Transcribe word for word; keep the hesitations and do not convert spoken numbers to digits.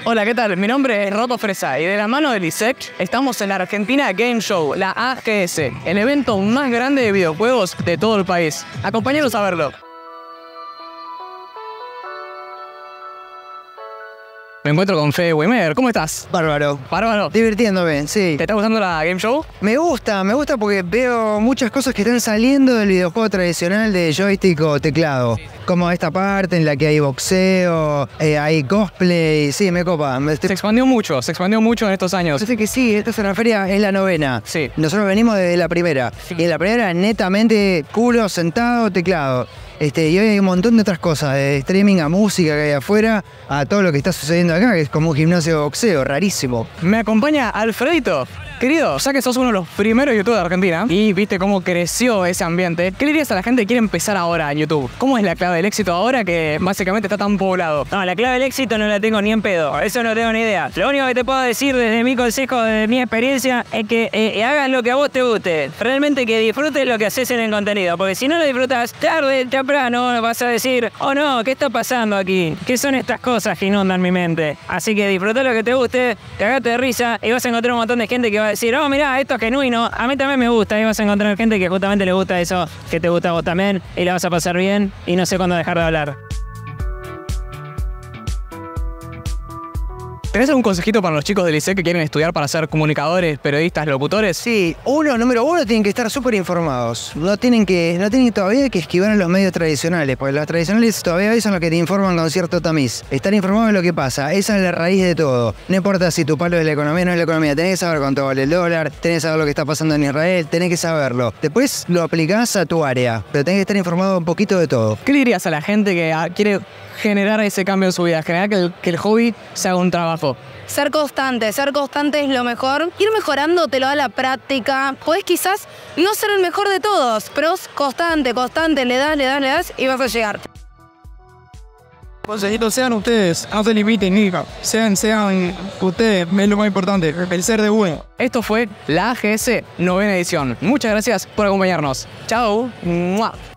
Hola, ¿qué tal? Mi nombre es Roto Fresa y de la mano del I S E C estamos en la Argentina Game Show, la A G S, el evento más grande de videojuegos de todo el país. Acompáñanos a verlo. Me encuentro con Fede Wimer. ¿Cómo estás? Bárbaro. Bárbaro. Divirtiéndome, sí. ¿Te está gustando la Game Show? Me gusta, me gusta porque veo muchas cosas que están saliendo del videojuego tradicional de joystick o teclado. Como esta parte en la que hay boxeo, eh, hay cosplay, sí, me copa. Me estoy... Se expandió mucho, se expandió mucho en estos años. Yo sé que sí, esta es una feria, es la novena. Sí. Nosotros venimos desde la primera. Sí. Y en la primera netamente culo, sentado, teclado. Este, y hoy hay un montón de otras cosas, de streaming a música que hay afuera, a todo lo que está sucediendo acá, que es como un gimnasio de boxeo, rarísimo. Me acompaña Alfredito. Querido, ya que sos uno de los primeros youtubers de Argentina y viste cómo creció ese ambiente, ¿qué le dirías a la gente que quiere empezar ahora en YouTube? ¿Cómo es la clave del éxito ahora que básicamente está tan poblado? No, la clave del éxito no la tengo ni en pedo, eso no tengo ni idea. Lo único que te puedo decir desde mi consejo, desde mi experiencia, es que eh, hagas lo que a vos te guste. Realmente que disfrutes lo que haces en el contenido, porque si no lo disfrutas, tarde, temprano vas a decir, oh no, ¿qué está pasando aquí? ¿Qué son estas cosas que inundan mi mente? Así que disfruta lo que te guste, cagate de risa y vas a encontrar un montón de gente que va a decir, oh, mirá, esto es genuino, a mí también me gusta, y vas a encontrar gente que justamente le gusta eso, que te gusta a vos también, y la vas a pasar bien, y no sé cuándo dejar de hablar. ¿Tenés algún consejito para los chicos del I S E C que quieren estudiar para ser comunicadores, periodistas, locutores? Sí, uno, número uno, tienen que estar súper informados. No tienen que, no tienen todavía que esquivar a los medios tradicionales, porque los tradicionales todavía hoy son los que te informan con cierto tamiz. Estar informado de lo que pasa, esa es la raíz de todo. No importa si tu palo es la economía o no es la economía, tenés que saber cuánto vale el dólar, tenés que saber lo que está pasando en Israel, tenés que saberlo. Después lo aplicás a tu área, pero tenés que estar informado un poquito de todo. ¿Qué le dirías a la gente que ah, quiere generar ese cambio en su vida, generar que el, que el hobby se haga un trabajo? Ser constante, ser constante es lo mejor. Ir mejorando te lo da la práctica. Podés quizás no ser el mejor de todos, pero es constante, constante, le das, le das, le das y vas a llegar. Consejitos, sean ustedes, no se limiten, hija. Sean, sean ustedes, es lo más importante, el ser de bueno. Esto fue la A G S novena edición. Muchas gracias por acompañarnos. Chao. ¡Mua!